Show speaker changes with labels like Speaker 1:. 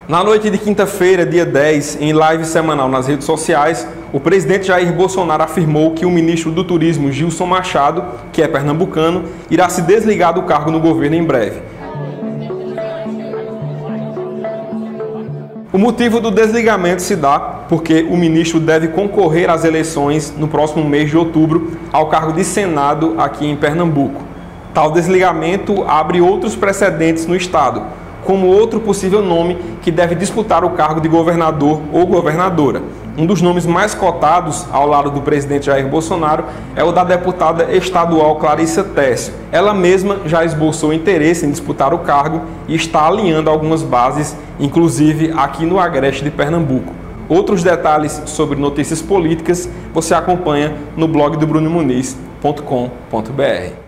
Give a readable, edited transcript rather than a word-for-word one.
Speaker 1: Na noite de quinta-feira, dia 10, em live semanal nas redes sociais, o presidente Jair Bolsonaro afirmou que o ministro do Turismo, Gilson Machado, que é pernambucano, irá se desligar do cargo no governo em breve. O motivo do desligamento se dá porque o ministro deve concorrer às eleições no próximo mês de outubro ao cargo de Senado aqui em Pernambuco. Tal desligamento abre outros precedentes no estado, como outro possível nome que deve disputar o cargo de governador ou governadora. Um dos nomes mais cotados ao lado do presidente Jair Bolsonaro é o da deputada estadual Clarissa Thécio. Ela mesma já esboçou interesse em disputar o cargo e está alinhando algumas bases, inclusive aqui no Agreste de Pernambuco. Outros detalhes sobre notícias políticas você acompanha no blog do brunomuniz.com.br.